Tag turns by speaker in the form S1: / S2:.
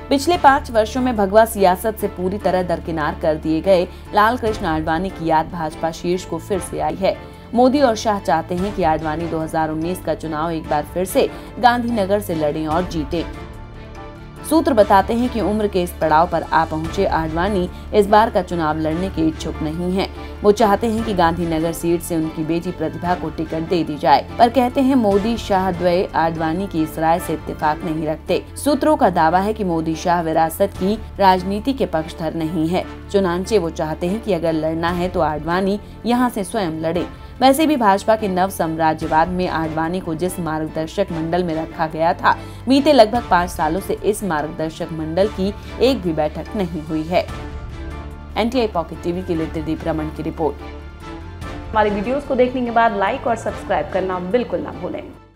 S1: पिछले 5 वर्षों में भगवा सियासत से पूरी तरह दरकिनार कर दिए गए लाल कृष्ण आडवाणी की याद भाजपा शीर्ष को फिर से आई है। मोदी और शाह चाहते हैं कि आडवाणी 2019 का चुनाव एक बार फिर से गांधीनगर से लड़ें और जीतें। सूत्र बताते हैं कि उम्र के इस पड़ाव पर आ पहुंचे आडवाणी इस बार का चुनाव लड़ने के इच्छुक नहीं हैं। वो चाहते हैं कि गांधीनगर सीट से उनकी बेटी प्रतिभा को टिकट दे दी जाए, पर कहते हैं मोदी शाह द्वय आडवाणी की इस राय से इत्तेफाक नहीं रखते। सूत्रों का दावा है कि मोदी शाह विरासत की राजनीति के पक्षधर नहीं है, चुनांचे वो चाहते हैं कि अगर लड़ना है तो आडवाणी यहाँ से स्वयं लड़े। वैसे भी भाजपा के नव साम्राज्यवाद में आडवाणी को जिस मार्गदर्शक मंडल में रखा गया था, बीते लगभग 5 सालों से इस मार्गदर्शक मंडल की एक भी बैठक नहीं हुई है। NTI पॉकेट टीवी के लिए त्रिदीप रमन की रिपोर्ट।
S2: हमारी वीडियोस को देखने के बाद लाइक और सब्सक्राइब करना बिल्कुल ना भूलें।